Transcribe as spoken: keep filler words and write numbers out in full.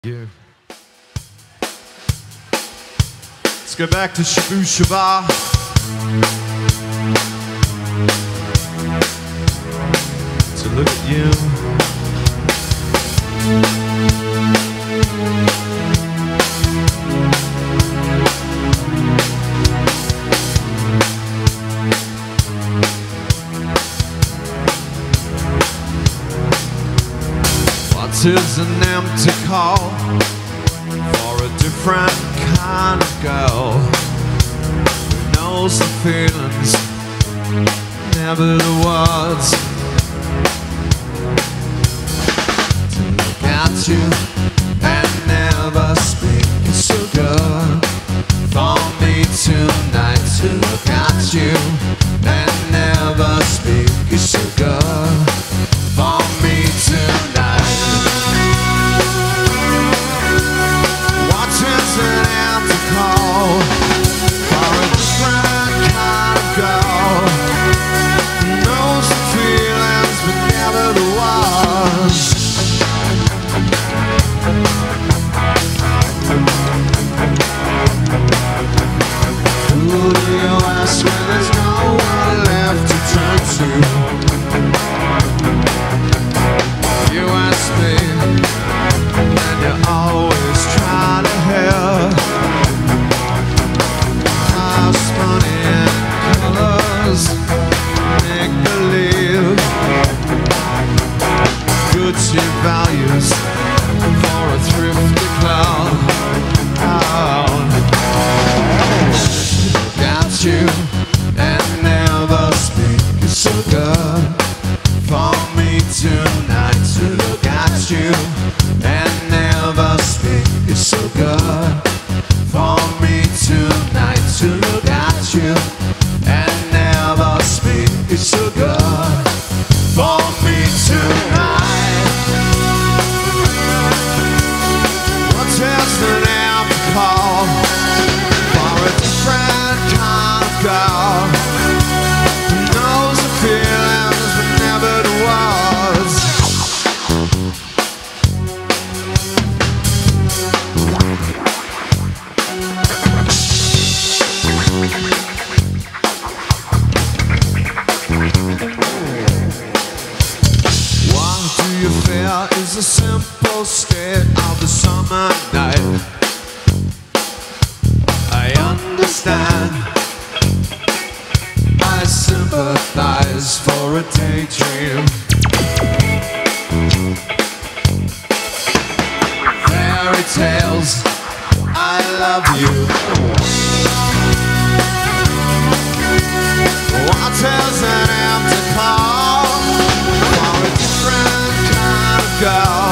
Yeah. Let's go back to Shaboo Shabba. To look at you. What is an empty call for a different kind of girl who knows the feelings, never the words? To look at you and never speak is so good for me tonight. To look at you and never speak is so good for me tonight. An empty call for a different kind of girl who knows the feelings but never the words. Who do you ask when there's no one left to turn to? You ask me and you always try to help. House money and colors, make believe, Gucci values for a thrifty club. Oh. Look at you and never speak is so good for me tonight. To look at you and never speak is so good for me tonight. To look at you and never speak is so good for me tonight. What is an empty call for a different kind of girl who knows the feelings but never the words? What do you feel is a simple state of the summer night? I understand, I sympathize for a daydream. Fairy tales, I love you. What is an empty call for a different kind of girl